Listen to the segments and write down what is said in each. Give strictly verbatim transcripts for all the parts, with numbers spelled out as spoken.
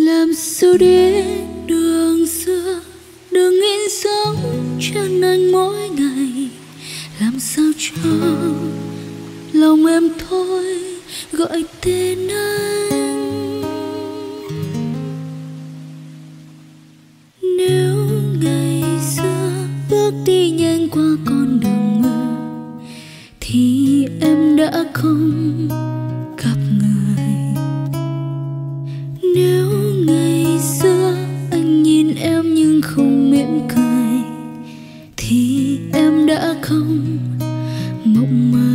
Làm sao để đường xưa đừng in dấu chân anh mỗi ngày. Làm sao cho lòng em thôi gọi tên anh. Nếu ngày xưa bước đi nhanh qua con đường mơ thì em đã không gặp người. Nếu ngày xưa anh nhìn em nhưng không mỉm cười thì em đã không mộng mơ.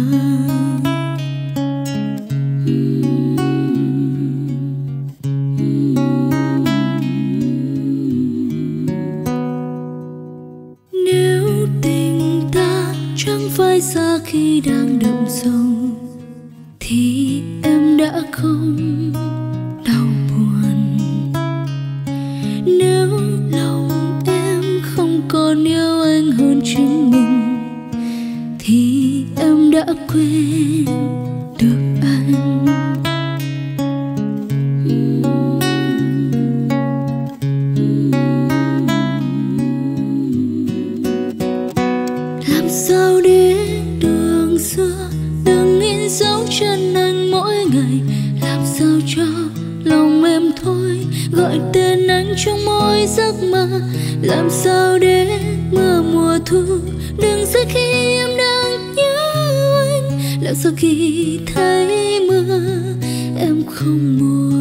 Nếu tình ta chẳng phải xa khi đang đậm sâu thì em đã không đau buồn. Nếu lòng em không còn yêu anh hơn chính mình thì em đã quên được anh. Làm sao để đường xưa đừng in dấu chân anh mỗi ngày. Làm sao cho lòng em thôi gọi tên anh trong mỗi giấc mơ. Làm sao để mưa mùa thu đừng rơi khi em đang nhớ anh. Làm sao khi thấy mưa em không buồn.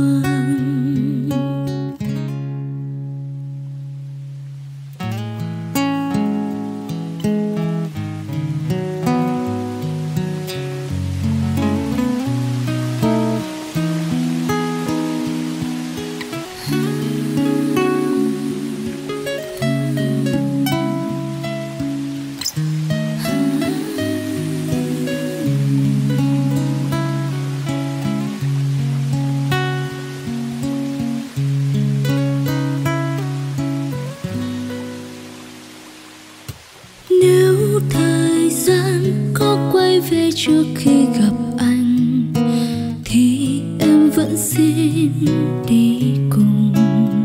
Nếu thời gian có quay về trước khi gặp anh thì em vẫn xin đi cùng.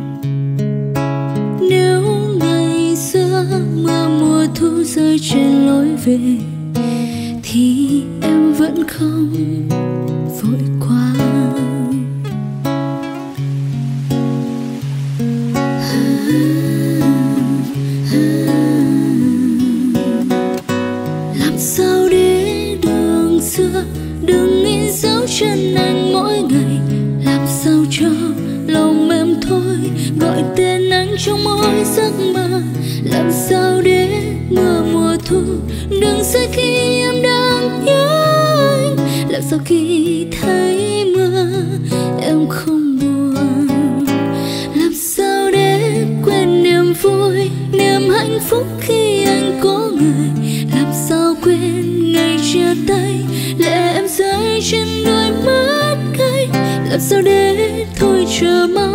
Nếu ngày xưa mưa mùa thu rơi trên lối về thì em vẫn không vội qua. Sao để đường xưa đừng in dấu chân anh mỗi ngày. Làm sao cho lòng em thôi gọi tên anh trong mỗi giấc mơ. Làm sao để mưa mùa thu đừng rơi khi em đang nhớ anh. Làm sao khi thấy mưa em không buồn. Làm sao để quên niềm vui niềm hạnh phúc khi anh có người. Làm sao quên ngày chia tay lệ em rơi trên đôi mắt cay. Làm sao để thôi chờ mãi